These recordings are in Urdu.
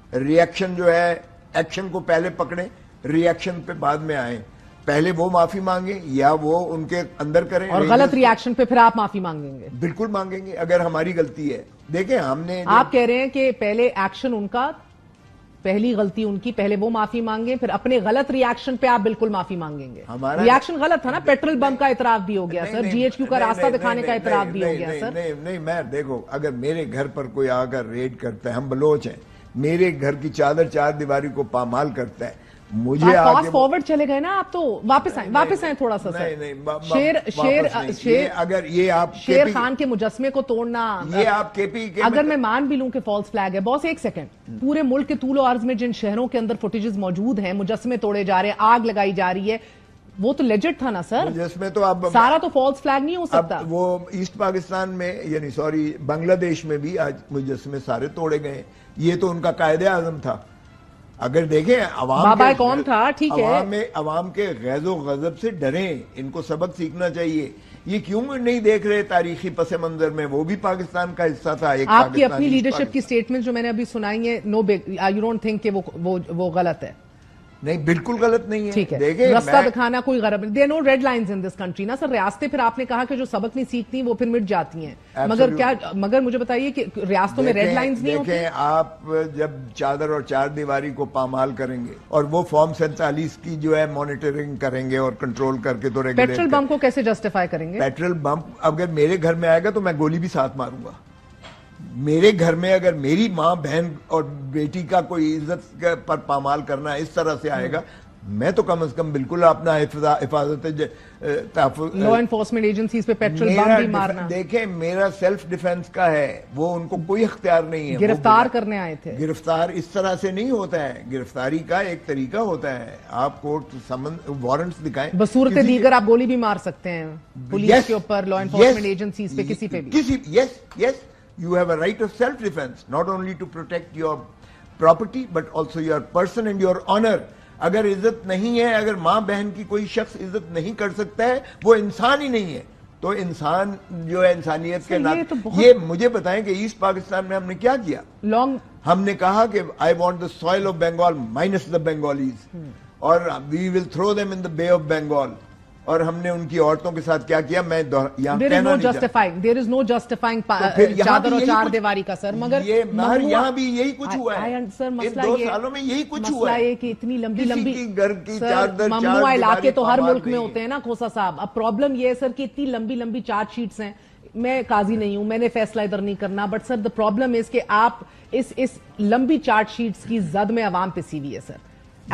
ریئیکشن جو ہے ایکشن کو پہلے پکڑیں, ریئیکشن پہ بعد میں آئیں. پہلے وہ معافی مانگیں یا وہ ان کے اندر کریں, اور غلط ریاکشن پہ پھر آپ معافی مانگیں گے. بالکل مانگیں گے اگر ہماری غلطی ہے. دیکھیں ہم نے, آپ کہہ رہے ہیں کہ پہلے ایکشن ان کا, پہلی غلطی ان کی, پہلے وہ معافی مانگیں, پھر اپنے غلط ریاکشن پہ آپ بالکل معافی مانگیں گے. ریاکشن غلط تھا نا, پیٹرول بم کا اعتراف بھی ہو گیا سر, جی ایچ کیو کا راستہ دکھانے کا اعتراف بھی ہو گیا سر. نہیں میں دیکھو, اگر میرے گھر پر کوئی آ کر ریڈ کرتا ہے, ہم بلوچ ہیں, میرے گھر کی چادر چار دیواری کو پامال کرتا ہے, مجھے فاسٹ فارورڈ چلے گئے نا آپ, تو واپس آئیں تھوڑا سا سر. اگر یہ آپ شیر خان کے مجسمے کو توڑنا, یہ آپ کے پی کے, اگر میں مان بھی لوں کہ فالس فلیگ ہے, بس ایک سیکنڈ, پورے ملک کے طول و عرض میں جن شہروں کے اندر فوٹیجز موجود ہیں, مجسمے توڑے جا رہے ہیں, آگ لگائی جا رہی ہے, وہ تو لیجٹ تھا نا سر. مجسمے تو اب سارا تو فالس فلیگ نہیں ہو سکتا. وہ ایسٹ پاکستان میں, یعنی سوری بنگلہ دیش میں بھی آج مجسمے سارے توڑے گئے. یہ تو ان کا قائد اعظم تھا. اگر دیکھیں بابا قوم تھا, ٹھیک ہے, عوام کے غیظ و غضب سے ڈریں, ان کو سبق سیکھنا چاہیے. یہ کیوں نہیں دیکھ رہے تاریخی پس منظر میں, وہ بھی پاکستان کا حصہ تھا. آپ کی اپنی لیڈرشپ کی سٹیٹمنٹ جو میں نے ابھی سنائی ہے, نو یو ڈونٹ تھنک کہ وہ غلط ہے؟ نہیں, بالکل غلط نہیں ہے. ٹھیک ہے, رستہ دکھانا کوئی غرض نہیں. There no red lines in this country نا سر. ریاستیں پھر آپ نے کہا کہ جو سبق نہیں سیکھتی وہ پھر مٹ جاتی ہیں, مگر مجھے بتائیے کہ ریاستوں میں ریڈ لائنز نہیں ہوتی. دیکھیں آپ جب چادر اور چار دیواری کو پامال کریں گے اور وہ فارم 47 کی جو ہے مانیٹرنگ کریں گے اور کنٹرول کر کے, تو پیٹرول بم کو کیسے جسٹیفائی کریں گے؟ پیٹرول بم اگر میرے گھر میں آئے گا تو میں گولی بھی ساتھ ماروں گا. میرے گھر میں اگر میری ماں بہن اور بیٹی کا کوئی عزت پر پامال کرنا اس طرح سے آئے گا, میں تو کم از کم بالکل اپنا حفاظت تحفظ, لا انفورسمنٹ ایجنسیز پہ پیٹرول بم بھی مارنا. دیکھیں میرا سیلف ڈیفنس کا ہے, وہ ان کو کوئی اختیار نہیں ہے. گرفتار کرنے آئے تھے. گرفتار اس طرح سے نہیں ہوتا ہے, گرفتاری کا ایک طریقہ ہوتا ہے, آپ کورٹ وارنٹس دکھائیں. بصورت دیگر آپ گولی بھی مار سکتے ہیں پولیس کے اوپر, لا انفورسمنٹ ایجنسیز پہ, کسی پہ بھی. یس you have a right of self defense, not only to protect your property but also your person and your honor. اگر عزت نہیں ہے, اگر ماں بہن کی کوئی شخص عزت نہیں کر سکتا ہے, وہ انسان ہی نہیں ہے. تو انسان جو ہے انسانیت کے ناطے, یہ مجھے بتائیں کہ ایسٹ پاکستان میں ہم نے کیا کیا. ہم نے کہا کہ I want the soil of Bengal minus the Bengalis, اور we will throw them in the Bay of Bengal. اور ہم نے ان کی عورتوں کے ساتھ کیا کیا, میں یہاں کہنا نہیں چاہتا. There is no justifying چادر اور چار دیواری کا سر. مگر یہاں بھی یہی کچھ ہوا ہے, ان 2 سالوں میں یہی کچھ ہوا ہے. کہ اتنی لمبی لمبی گھر کی ممنوع علاقے تو ہر ملک میں ہوتے ہیں نا کھوسا صاحب. اب پرابلم یہ ہے سر کہ اتنی لمبی لمبی چارج شیٹس ہیں. میں قاضی نہیں ہوں, میں نے فیصلہ ادھر نہیں کرنا, but sir the problem is کہ آپ اس لمبی چارج شیٹس کی زد میں عوام پہ سی ہوئی ہے سر.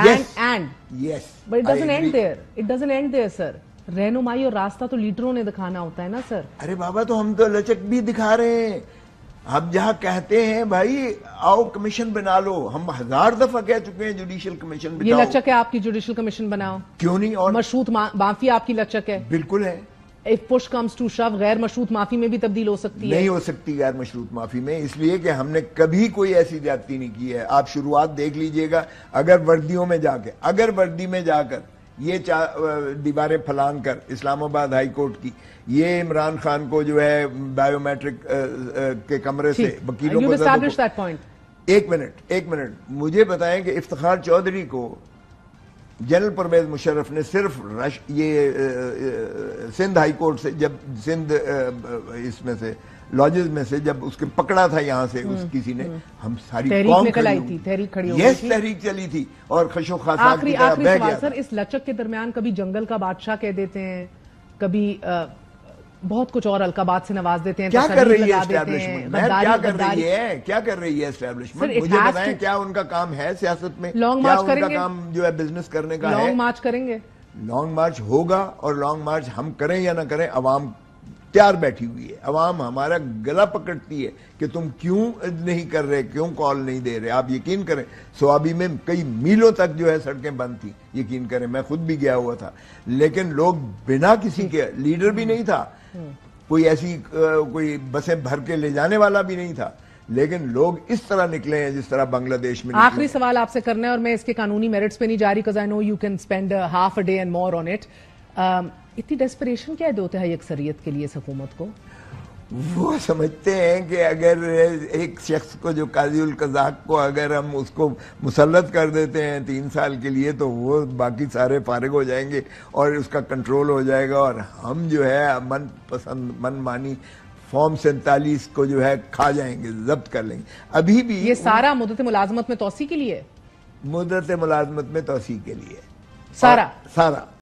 But it doesn't end there. It doesn't end there, sir. رہنمائی اور راستہ تو لیڈروں نے دکھانا ہوتا ہے نا سر. ارے بابا, تو ہم تو لچک بھی دکھا رہے ہیں. ہم جہاں کہتے ہیں بھائی آؤ کمیشن بنا لو, ہم 1000 دفعہ کہہ چکے ہیں جوڈیشل کمیشن بناؤ. یہ لچک ہے آپ کی, جوڈیشل کمیشن بناؤ, کیوں نہیں؟ اور مشروط معافی آپ کی لچک ہے. بالکل ہے. If push comes to shove, غیر مشروط معافی میں بھی تبدیل ہو سکتی ہے. نہیں ہو سکتی غیر مشروط معافی میں, اس لیے کہ ہم نے کبھی کوئی ایسی زیادتی نہیں کی ہے. آپ شروعات دیکھ لیجئے گا. اگر وردی میں جا کر یہ دیواریں پھلانگ کر اسلام آباد ہائی کورٹ کی, یہ عمران خان کو جو ہے بایو میٹرک کے کمرے سے وکیلوں کو, ایک منٹ مجھے بتائیں کہ افتخار چودھری کو جنرل پرویز مشرف نے صرف یہ سندھ ہائی کورٹ سے, جب سندھ اس میں سے لاجز میں سے جب اس کے پکڑا تھا یہاں سے اس کسی نے, ہم ساری قوم تحریک چلی تھی اور خشو خاص. آخری سوال سر, اس لچک کے درمیان کبھی جنگل کا بادشاہ کہہ دیتے ہیں, کبھی بہت کچھ اور القابات سے نواز دیتے ہیں. کیا کر رہی ہے اسٹیبلشمنٹ؟ کیا کر رہی ہے اسٹیبلشمنٹ؟ مجھے بتائیں کیا ان کا کام ہے سیاست میں؟ لانگ مارچ کریں گے؟ ان کا کام جو ہے بزنس کرنے کا ہے. لانگ مارچ کریں گے؟ لانگ مارچ ہوگا, اور لانگ مارچ ہم کریں یا نہ کریں, عوام تیار بیٹھی ہوئی ہے. عوام ہمارا گلا پکڑتی ہے کہ تم کیوں نہیں کر رہے, کیوں کال نہیں دے رہے. آپ یقین کریں سوابی میں کئی میلوں تک جو ہے سڑکیں بند تھی, یقین کریں, میں خود بھی گیا ہوا تھا, لیکن لوگ بنا کسی کے, لیڈر بھی نہیں تھا, کوئی بسیں بھر کے لے جانے والا بھی نہیں تھا, لیکن لوگ اس طرح نکلے ہیں جس طرح بنگلہ دیش میں. آخری سوال آپ سے کرنا ہے, اور میں اس کے قانونی میرٹس پہ نہیں جا رہی, because I know you can spend half a day and more on it. اتنی ڈیسپریشن کیا ہے 2/3 اکثریت کے لیے اس حکومت کو؟ وہ سمجھتے ہیں کہ اگر ایک شخص کو جو قاضی القضات کو اگر ہم اس کو مسلط کر دیتے ہیں 3 سال کے لیے تو وہ باقی سارے فارغ ہو جائیں گے اور اس کا کنٹرول ہو جائے گا، اور ہم جو ہے من پسند من مانی فارم 47 کو جو ہے کھا جائیں گے، ضبط کر لیں گے۔ ابھی بھی یہ سارا مدت ملازمت میں توسیع کے لیے، مدت ملازمت میں توسیع کے لیے سارا